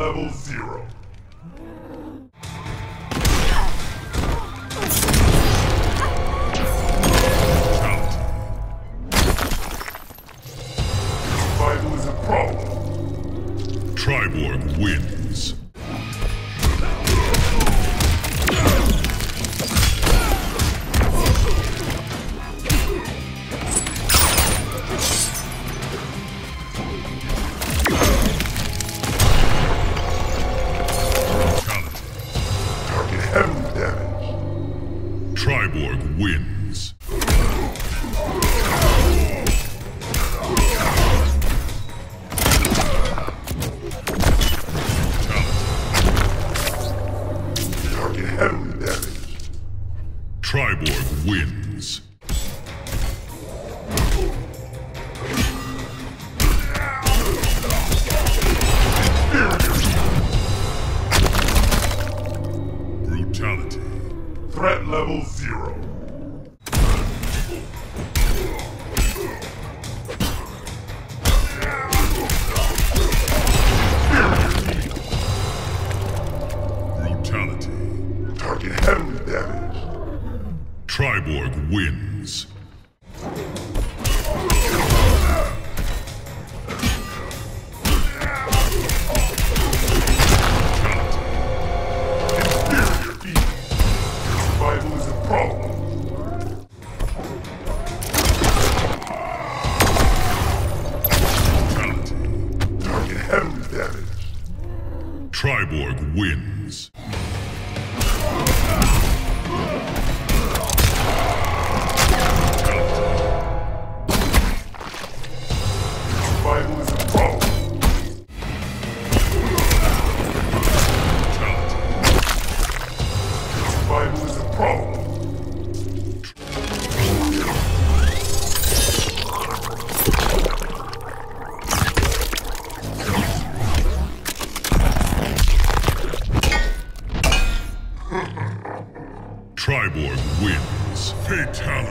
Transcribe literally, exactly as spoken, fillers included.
level zero. Survival is a problem. Triborg wins. Triborg wins. Target heavily damaged. Triborg wins. Brutality. Threat level zero. Brutality. Target heavily damaged. Triborg wins. Survival is a problem. Fatality. Target heavily damaged. Triborg wins. Survival is a problem. Survival is a problem. Triborg wins. Fatality.